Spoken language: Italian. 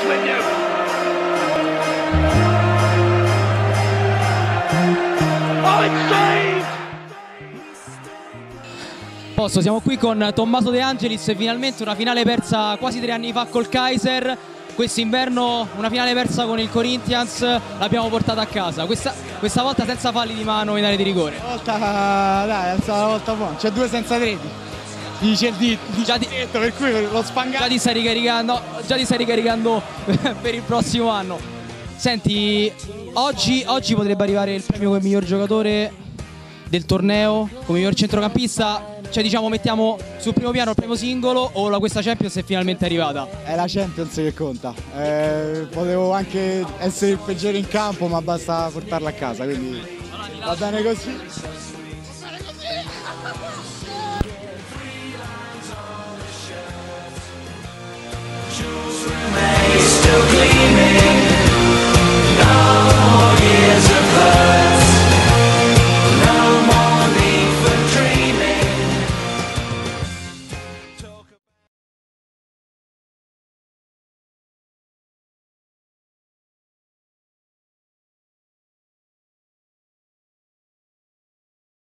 Posto, siamo qui con Tommaso De Angelis e finalmente una finale persa quasi 3 anni fa col Kaiser. Quest'inverno una finale persa con il Corinthians, l'abbiamo portata a casa. Questa volta senza falli di mano in area di rigore. Dai, la volta buona. C'è 2 senza reti. Dice il detto, per cui lo spangato. Già ti stai ricaricando per il prossimo anno. Senti, oggi potrebbe arrivare il premio come miglior giocatore del torneo, come miglior centrocampista. Cioè, diciamo, mettiamo sul primo piano il premio singolo o questa Champions è finalmente arrivata? È la Champions che conta. Potevo anche essere il peggiore in campo, ma basta portarla a casa, quindi va bene così.